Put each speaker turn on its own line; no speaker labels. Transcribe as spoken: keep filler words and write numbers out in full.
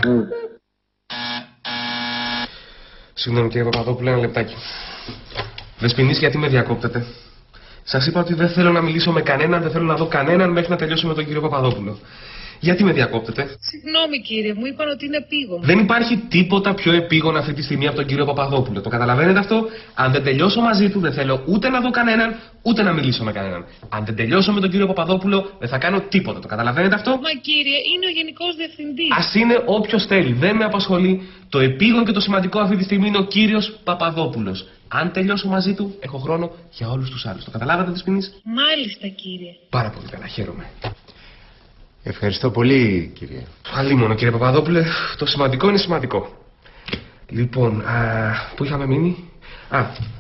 Συγγνώμη κύριε Παπαδόπουλο, ένα λεπτάκι. Δεσποινής, γιατί με διακόπτετε? Σας είπα ότι δεν θέλω να μιλήσω με κανέναν, δεν θέλω να δω κανέναν μέχρι να τελειώσω με τον κύριο Παπαδόπουλο. Γιατί με διακόπτετε?
Συγγνώμη κύριε, μου είπαν ότι είναι επίγον.
Δεν υπάρχει τίποτα πιο επίγον αυτή τη στιγμή από τον κύριο Παπαδόπουλο. Το καταλαβαίνετε αυτό? Αν δεν τελειώσω μαζί του, δεν θέλω ούτε να δω κανέναν, ούτε να μιλήσω με κανέναν. Αν δεν τελειώσω με τον κύριο Παπαδόπουλο, δεν θα κάνω τίποτα. Το καταλαβαίνετε αυτό?
Μα κύριε, είναι ο Γενικός Διευθυντής.
Ας είναι όποιος θέλει, δεν με απασχολεί. Το επίγον και το σημαντικό αυτή τη στιγμή είναι ο κύριος Παπαδόπουλος. Αν τελειώσω μαζί του, έχω χρόνο για όλους τους άλλους. Το καταλάβατε, Δεσποινής?
Μάλιστα κύριε.
Πάρα πολύ καλά, χαίρομαι.
Ευχαριστώ πολύ, κύριε.
Αλίμονο, κύριε Παπαδόπουλε, το σημαντικό είναι σημαντικό. Λοιπόν, α, πού είχαμε μείνει? Α,